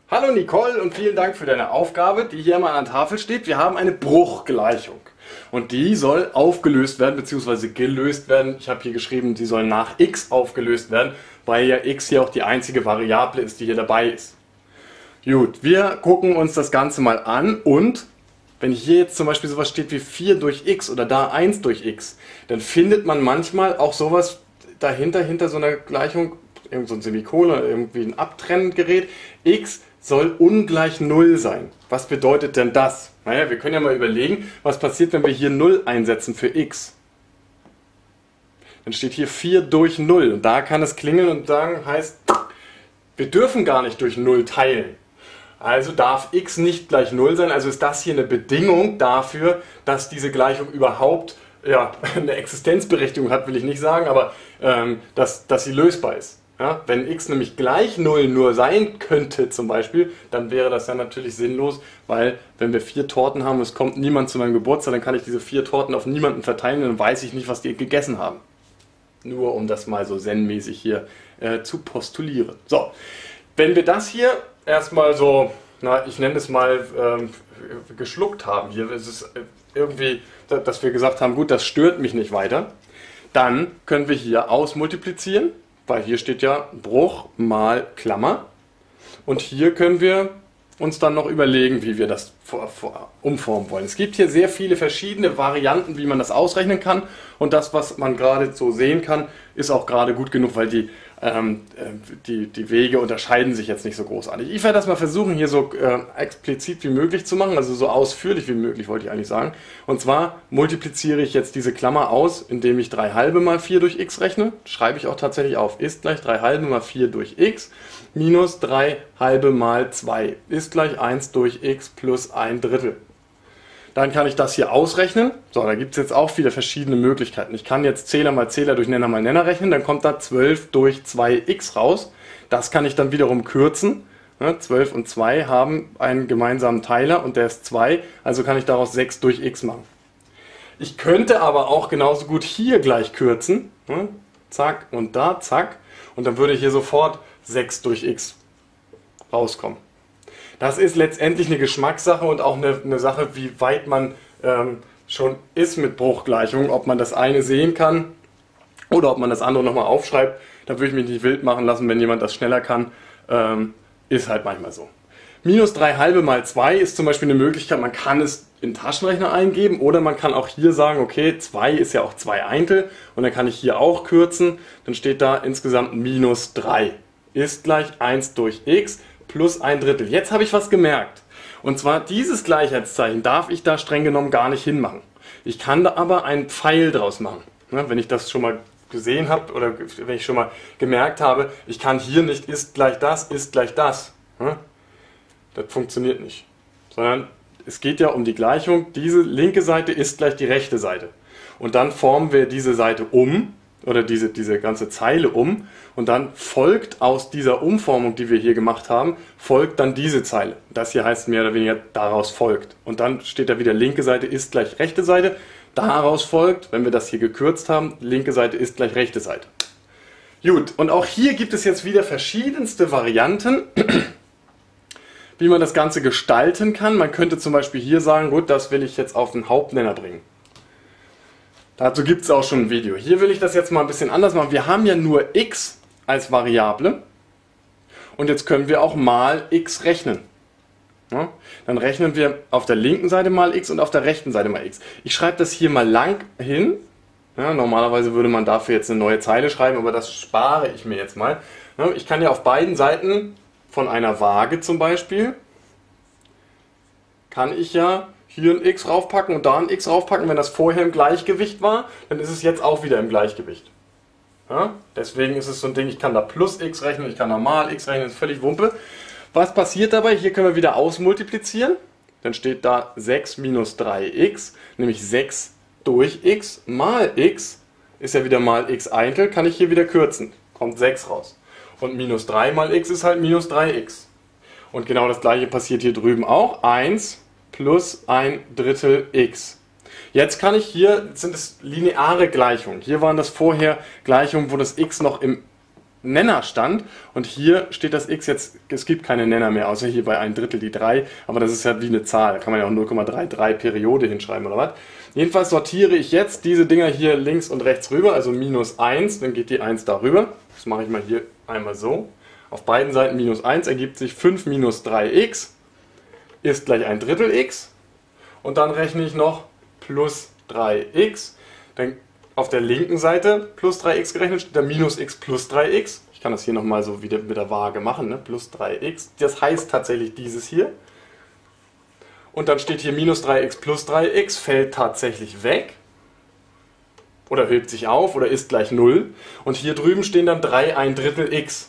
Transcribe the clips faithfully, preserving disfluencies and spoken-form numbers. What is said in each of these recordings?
Hallo Nicole und vielen Dank für deine Aufgabe, die hier mal an der Tafel steht. Wir haben eine Bruchgleichung und die soll aufgelöst werden bzw. gelöst werden. Ich habe hier geschrieben, sie soll nach x aufgelöst werden, weil ja x hier auch die einzige Variable ist, die hier dabei ist. Gut, wir gucken uns das Ganze mal an und wenn hier jetzt zum Beispiel sowas steht wie vier durch x oder da eins durch x, dann findet man manchmal auch sowas dahinter, hinter so einer Gleichung, irgend so ein Semikolon oder irgendwie ein Abtrenngerät, x soll ungleich null sein. Was bedeutet denn das? Naja, wir können ja mal überlegen, was passiert, wenn wir hier null einsetzen für x. Dann steht hier vier durch null und da kann es klingeln und sagen, heißt, wir dürfen gar nicht durch null teilen. Also darf x nicht gleich null sein, also ist das hier eine Bedingung dafür, dass diese Gleichung überhaupt ja, eine Existenzberechtigung hat, will ich nicht sagen, aber ähm, dass, dass sie lösbar ist. Ja, wenn x nämlich gleich null nur sein könnte zum Beispiel, dann wäre das ja natürlich sinnlos, weil wenn wir vier Torten haben und es kommt niemand zu meinem Geburtstag, dann kann ich diese vier Torten auf niemanden verteilen und dann weiß ich nicht, was die gegessen haben. Nur um das mal so zen-mäßig hier äh, zu postulieren. So, wenn wir das hier erstmal so, na, ich nenne es mal ähm, geschluckt haben, hier ist es irgendwie, dass wir gesagt haben, gut, das stört mich nicht weiter, dann können wir hier ausmultiplizieren. Weil hier steht ja Bruch mal Klammer und hier können wir uns dann noch überlegen, wie wir das vor, vor, umformen wollen. Es gibt hier sehr viele verschiedene Varianten, wie man das ausrechnen kann und das, was man gerade so sehen kann, ist auch gerade gut genug, weil die, ähm, die, die Wege unterscheiden sich jetzt nicht so großartig. Ich werde das mal versuchen, hier so äh, explizit wie möglich zu machen, also so ausführlich wie möglich, wollte ich eigentlich sagen. Und zwar multipliziere ich jetzt diese Klammer aus, indem ich drei halbe mal vier durch x rechne. Schreibe ich auch tatsächlich auf, ist gleich drei halbe mal vier durch x minus drei halbe mal zwei ist gleich eins durch x plus ein Drittel. Dann kann ich das hier ausrechnen. So, da gibt es jetzt auch viele verschiedene Möglichkeiten. Ich kann jetzt Zähler mal Zähler durch Nenner mal Nenner rechnen, dann kommt da zwölf durch zwei x raus. Das kann ich dann wiederum kürzen. zwölf und zwei haben einen gemeinsamen Teiler und der ist zwei, also kann ich daraus sechs durch x machen. Ich könnte aber auch genauso gut hier gleich kürzen. Zack und da, zack. Und dann würde hier sofort sechs durch x rauskommen. Das ist letztendlich eine Geschmackssache und auch eine, eine Sache, wie weit man ähm, schon ist mit Bruchgleichungen, ob man das eine sehen kann oder ob man das andere nochmal aufschreibt. Da würde ich mich nicht wild machen lassen, wenn jemand das schneller kann. Ähm, ist halt manchmal so. Minus drei halbe mal zwei ist zum Beispiel eine Möglichkeit, man kann es in den Taschenrechner eingeben oder man kann auch hier sagen, okay, zwei ist ja auch zwei Eintel und dann kann ich hier auch kürzen. Dann steht da insgesamt minus drei ist gleich eins durch x plus ein Drittel. Jetzt habe ich was gemerkt. Und zwar dieses Gleichheitszeichen darf ich da streng genommen gar nicht hinmachen. Ich kann da aber einen Pfeil draus machen. Wenn ich das schon mal gesehen habe oder wenn ich schon mal gemerkt habe, ich kann hier nicht ist gleich das, ist gleich das. Das funktioniert nicht. Sondern es geht ja um die Gleichung, diese linke Seite ist gleich die rechte Seite. Und dann formen wir diese Seite um, oder diese, diese ganze Zeile um und dann folgt aus dieser Umformung, die wir hier gemacht haben, folgt dann diese Zeile. Das hier heißt mehr oder weniger daraus folgt. Und dann steht da wieder linke Seite ist gleich rechte Seite. Daraus folgt, wenn wir das hier gekürzt haben, linke Seite ist gleich rechte Seite. Gut, und auch hier gibt es jetzt wieder verschiedenste Varianten, wie man das Ganze gestalten kann. Man könnte zum Beispiel hier sagen, gut, das will ich jetzt auf den Hauptnenner bringen. Dazu gibt es auch schon ein Video. Hier will ich das jetzt mal ein bisschen anders machen. Wir haben ja nur x als Variable und jetzt können wir auch mal x rechnen. Ja? Dann rechnen wir auf der linken Seite mal x und auf der rechten Seite mal x. Ich schreibe das hier mal lang hin. Ja, normalerweise würde man dafür jetzt eine neue Zeile schreiben, aber das spare ich mir jetzt mal. Ja, ich kann ja auf beiden Seiten von einer Waage zum Beispiel, kann ich ja hier ein x raufpacken und da ein x raufpacken. Wenn das vorher im Gleichgewicht war, dann ist es jetzt auch wieder im Gleichgewicht. Ja? Deswegen ist es so ein Ding, ich kann da plus x rechnen, ich kann da mal x rechnen, das ist völlig Wumpe. Was passiert dabei? Hier können wir wieder ausmultiplizieren. Dann steht da sechs minus drei x, nämlich sechs durch x mal x, ist ja wieder mal x Eintel, kann ich hier wieder kürzen. Kommt sechs raus. Und minus drei mal x ist halt minus drei x. Und genau das gleiche passiert hier drüben auch. eins plus ein Drittel x. Jetzt kann ich hier, sind es lineare Gleichungen. Hier waren das vorher Gleichungen, wo das x noch im Nenner stand und hier steht das x jetzt, es gibt keine Nenner mehr, außer hier bei ein Drittel die drei, aber das ist ja wie eine Zahl, da kann man ja auch null Komma dreiunddreißig Periode hinschreiben oder was. Jedenfalls sortiere ich jetzt diese Dinger hier links und rechts rüber, also minus eins, dann geht die eins darüber. Das mache ich mal hier einmal so. Auf beiden Seiten minus eins ergibt sich fünf minus drei x ist gleich ein Drittel x und dann rechne ich noch plus drei x, dann auf der linken Seite plus drei x gerechnet, steht da minus x plus drei x. Ich kann das hier nochmal so wieder mit der Waage machen, ne? Plus drei x. Das heißt tatsächlich dieses hier. Und dann steht hier minus drei x plus drei x, fällt tatsächlich weg. Oder hebt sich auf oder ist gleich null. Und hier drüben stehen dann drei ein Drittel x.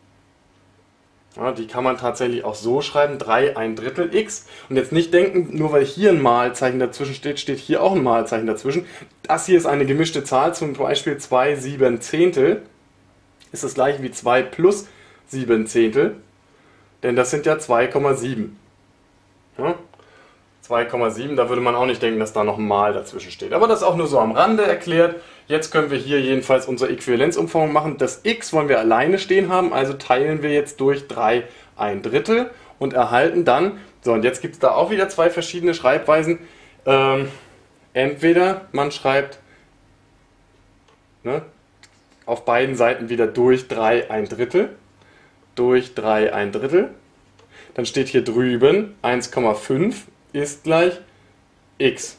Ja, die kann man tatsächlich auch so schreiben, drei ein Drittel x. Und jetzt nicht denken, nur weil hier ein Malzeichen dazwischen steht, steht hier auch ein Malzeichen dazwischen. Das hier ist eine gemischte Zahl, zum Beispiel zwei sieben Zehntel. Ist das gleiche wie zwei plus sieben Zehntel. Denn das sind ja zwei Komma sieben. Ja? zwei Komma sieben, da würde man auch nicht denken, dass da noch ein Mal dazwischen steht. Aber das ist auch nur so am Rande erklärt. Jetzt können wir hier jedenfalls unsere Äquivalenzumformung machen. Das x wollen wir alleine stehen haben, also teilen wir jetzt durch drei ein Drittel und erhalten dann, so und jetzt gibt es da auch wieder zwei verschiedene Schreibweisen. Ähm, entweder man schreibt ne, auf beiden Seiten wieder durch drei ein Drittel, durch drei ein Drittel, dann steht hier drüben eins Komma fünf ist gleich x.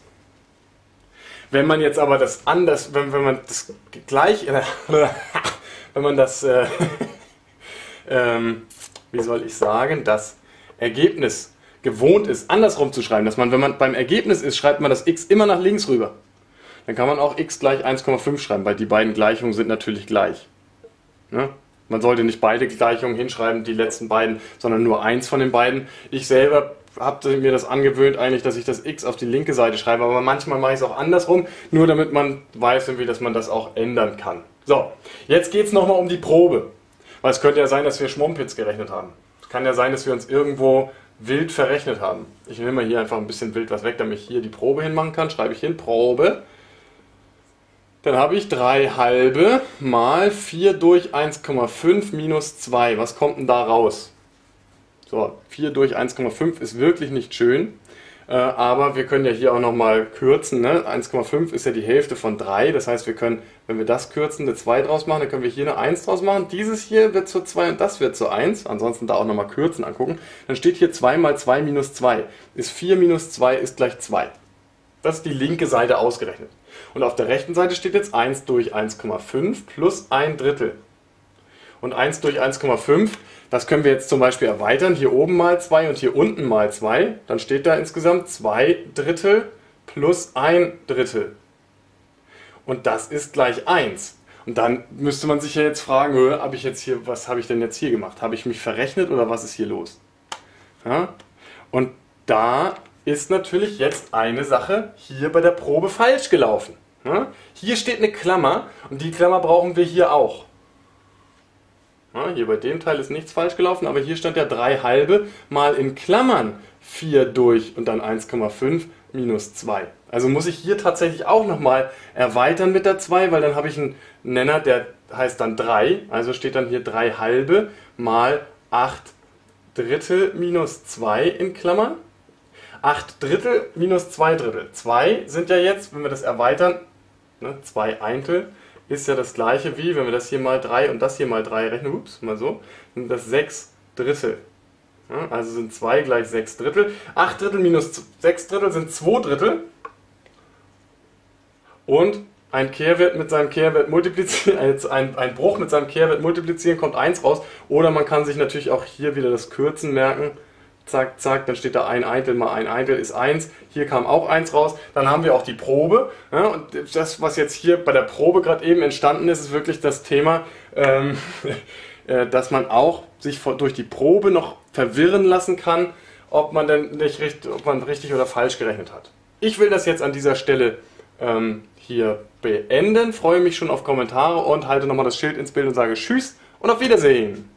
Wenn man jetzt aber das anders, wenn, wenn man das gleich, wenn man das, äh, ähm, wie soll ich sagen, das Ergebnis gewohnt ist, andersrum zu schreiben, dass man, wenn man beim Ergebnis ist, schreibt man das x immer nach links rüber. Dann kann man auch x gleich eins Komma fünf schreiben, weil die beiden Gleichungen sind natürlich gleich. Ne? Man sollte nicht beide Gleichungen hinschreiben, die letzten beiden, sondern nur eins von den beiden. Ich selber habe mir das angewöhnt eigentlich, dass ich das x auf die linke Seite schreibe, aber manchmal mache ich es auch andersrum, nur damit man weiß, irgendwie, dass man das auch ändern kann. So, jetzt geht es nochmal um die Probe. Weil es könnte ja sein, dass wir Schmumpitz gerechnet haben. Es kann ja sein, dass wir uns irgendwo wild verrechnet haben. Ich nehme mal hier einfach ein bisschen wild was weg, damit ich hier die Probe hinmachen kann. Schreibe ich hin, Probe. Dann habe ich drei halbe mal vier durch eins Komma fünf minus zwei. Was kommt denn da raus? So, vier durch eins Komma fünf ist wirklich nicht schön, äh, aber wir können ja hier auch nochmal kürzen. Ne? eins Komma fünf ist ja die Hälfte von drei, das heißt, wir können, wenn wir das kürzen, eine zwei draus machen, dann können wir hier eine eins draus machen. Dieses hier wird zur zwei und das wird zur eins, ansonsten da auch nochmal kürzen angucken. Dann steht hier zwei mal zwei minus zwei, ist vier minus zwei ist gleich zwei. Das ist die linke Seite ausgerechnet. Und auf der rechten Seite steht jetzt eins durch eins Komma fünf plus ein Drittel. Und eins durch eins Komma fünf, das können wir jetzt zum Beispiel erweitern. Hier oben mal zwei und hier unten mal zwei. Dann steht da insgesamt zwei Drittel plus ein Drittel. Und das ist gleich eins. Und dann müsste man sich ja jetzt fragen, hab ich jetzt hier, was habe ich denn jetzt hier gemacht? Habe ich mich verrechnet oder was ist hier los? Ja? Und da ist natürlich jetzt eine Sache hier bei der Probe falsch gelaufen. Ja? Hier steht eine Klammer und die Klammer brauchen wir hier auch. Ja, hier bei dem Teil ist nichts falsch gelaufen, aber hier stand ja drei halbe mal in Klammern vier durch und dann eins Komma fünf minus zwei. Also muss ich hier tatsächlich auch nochmal erweitern mit der zwei, weil dann habe ich einen Nenner, der heißt dann drei. Also steht dann hier drei halbe mal acht Drittel minus zwei in Klammern. acht Drittel minus zwei Drittel. zwei sind ja jetzt, wenn wir das erweitern, ne, zwei Eintel, ist ja das gleiche wie, wenn wir das hier mal drei und das hier mal drei rechnen, ups, mal so, sind das sechs Drittel. Ja, also sind zwei gleich sechs Drittel. acht Drittel minus sechs Drittel sind zwei Drittel. Und ein Kehrwert mit seinem Kehrwert multiplizieren, ein, ein Bruch mit seinem Kehrwert multiplizieren, kommt eins raus. Oder man kann sich natürlich auch hier wieder das Kürzen merken. Zack, zack, dann steht da ein Eintel mal ein Eintel ist eins. Hier kam auch eins raus. Dann haben wir auch die Probe. Ja, und das, was jetzt hier bei der Probe gerade eben entstanden ist, ist wirklich das Thema, ähm, dass man auch sich durch die Probe noch verwirren lassen kann, ob man denn nicht richtig, ob man richtig oder falsch gerechnet hat. Ich will das jetzt an dieser Stelle ähm, hier beenden. Freue mich schon auf Kommentare und halte nochmal das Schild ins Bild und sage Tschüss und auf Wiedersehen.